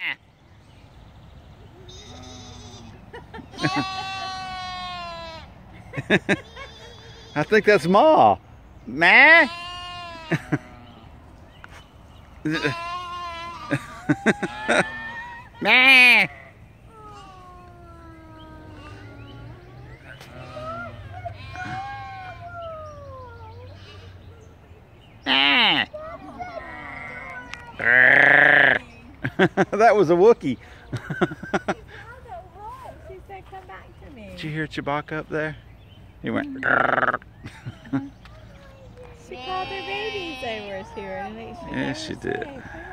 I think that's Ma. Ma? Ma? That was a Wookiee. She said, "Come back to me." Did you hear Chewbacca up there? He went. She called her babies over to her to make sure. Yes, she did.